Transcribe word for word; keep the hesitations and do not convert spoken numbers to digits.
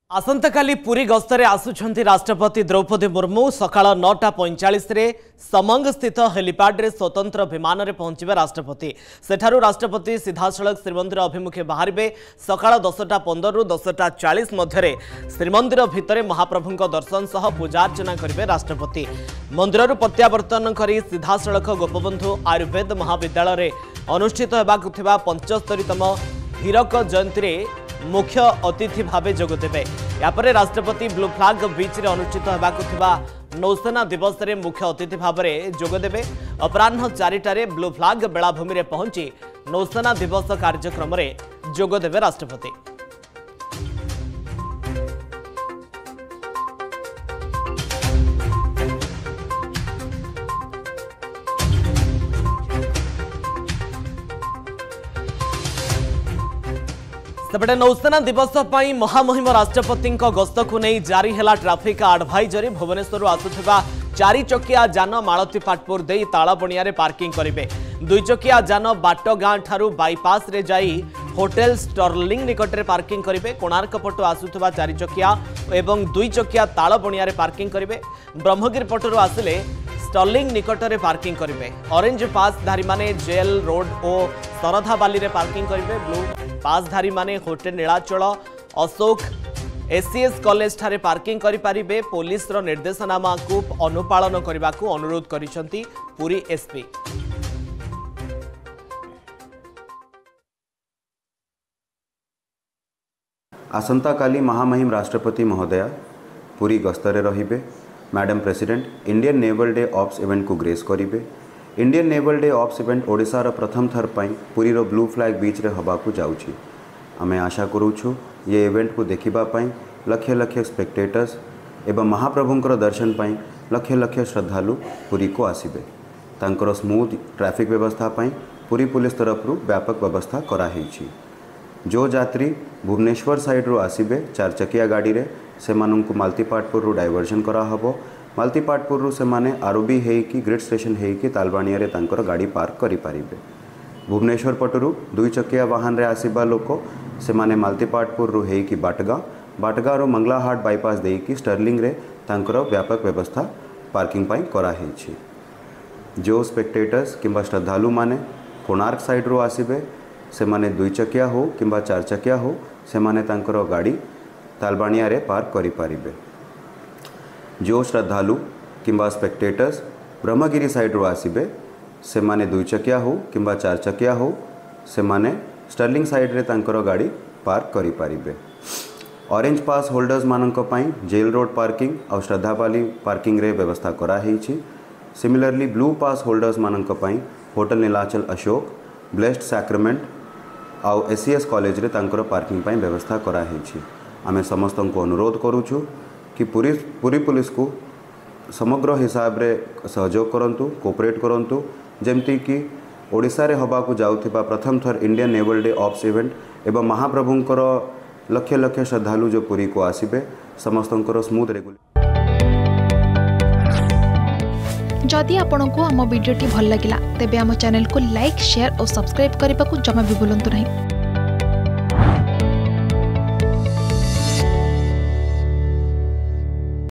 आसंता काली पुरी गस्तरे आसुछंती राष्ट्रपति द्रौपदी मुर्मू सकाळ नौटा पैंचाश समंग स्थित हेलीपैड रे स्वतंत्र विमान रे पहुंचे राष्ट्रपति सेठारु राष्ट्रपति सीधासलख श्रीमंदिर अभिमुखे बाहरिबे। सकाळ दसटा पंदर रु दसटा चालीस मध्य श्रीमंदिर भितर महाप्रभुंक दर्शन सह पूजार्चना करेंगे राष्ट्रपति। मंदिर प्रत्यावर्तन करी सीधासलख गोपबंधु आयुर्वेद महाविद्यालय अनुष्ठित होबाकु थिबा पंचस्तरीतम हीरक जयंती मुख्य अतिथि भावे जोगदेवे। यापर राष्ट्रपति ब्लू फ्लैग बीच रे अनुष्ठित होबाकु थिबा नौसेना दिवस रे मुख्य अतिथि भावे जोगदेवे। अपराह्न चारिटारे ब्लू फ्लैग बेलाभूमि रे पहुंची नौसेना दिवस कार्यक्रम रे जोगदेवे राष्ट्रपति। सेपटे नौसेना दिवस पर महामहिम राष्ट्रपति गस्त को नहीं जारी है ट्राफिक आडभाइजरी। भुवनेश्वर आसुवा चारि चकिया जान मालती पाटपुर दे तालबणिया पार्किंग करेंगे। दुई चकिया जान बाटगाँ ठारू बाईपास रे जाई होटेल स्टर्लिंग निकट में पार्किंग करेंगे। कोणार्क पटु आसुवा चारि चकिया एवं दुई चकिया तालबणिया पार्किंग करेंगे। ब्रह्मगिरी पटु आसिले स्टर्लिंग निकट में पार्किंग करेंगे। ऑरेंज पासधारी माने जेल रोड और सरधाबाली रे पार्किंग करेंगे। ब्लू पासधारी माने hotel Nilachal Ashok ACS college ठारे पार्किंग करि परिबे। पुलिस रो निर्देशनामा को अनुपालन करने को अनुरोध करिसंती पुरी एसपी। आसंता काली महामहिम राष्ट्रपति महोदया पुरी गस्तरे रहिबे। Madam president Indian naval day ops event को ग्रेस करिबे। Indian naval day ops event ओडिशार प्रथम थर पाई पुरी रो ब्लू फ्लैग बीच रे हबाकू जाउची। आमे आशा करूछु ये इवेंट को देखिबा पाई लक्ष लक्ष स्पेक्टेटर्स एवं महाप्रभुंकर दर्शन पाई लक्ष लक्ष श्रद्धालु पुरी को आसिबे। तांकर स्मूथ ट्रैफिक व्यवस्था पाई पुरी पुलिस तरफ व्यापक व्यवस्था करा हेछि। जो यात्री भुवनेश्वर साइड रो आसिबे चार चकिया गाड़ी रे सेमानंकु मालतीपाटपुर रो डाइवर्जन करा हबो। मालतीपाटपुर रो सेमाने आरओबी हेकी ग्रिड स्टेशन हेकी तालबाणिया रे तांकर गाड़ी पार्क करि पारिबे। भुवनेश्वर पटरु दुई चकिया वाहन रे आसीबा लोक सेमाने मालतीपाटपुर रो हेकी बाटगा बाटगा रो मंगलाहाट बाईपास देकी स्टर्लिंग रे तांकर व्यापक व्यवस्था पार्किंग पाई करा हेछि। जो स्पेक्टेटर्स किंबा श्रद्धालु माने कोणार्क साइड रो आसीबे सेमाने दुई चकिया हो किंबा चार चकिया हो सेमाने तांकर गाड़ी तालबाणिया रे पार्क करि पारिबे। जो श्रद्धालु किंबा स्पेक्टेटर्स ब्रह्मगिरी साइड रो आसीबे सेमाने दुई चकिया हो किंबा चार चकिया हो सेमाने स्टर्लिंग साइड रे तांकर गाड़ी पार्क करि पारिबे। ऑरेंज पास होल्डर्स मानक पई जेल रोड पार्किंग और श्रद्धाबाली पार्किंग रे व्यवस्था करा हेछि। सिमिलरली ब्लू पास होल्डर्स मानक पई hotel Nilachal Ashok Blessed Sacrament और एसीएस कॉलेज रे तांकर पार्किंग पई व्यवस्था करा हेछि। आमे समस्त को अनुरोध करूछु कि पूरी पूरी पुलिस को समग्र हिसाब रे सहयोग करंतु कोऑपरेट करंतु जेमती कि ओडिशा रे हबाकू जाउथिबा प्रथम थर Indian naval day ops event एवं महाप्रभुंकर लक्ष लक्ष श्रद्धालु जो पुरी को आसीबे समस्तंकर स्मूथ रेगुलर। जदि आपंक आम भिडी भल लगा तेब आम चैनल को लाइक शेयर और सब्सक्राइब करने को जमा भी भूलु नहीं।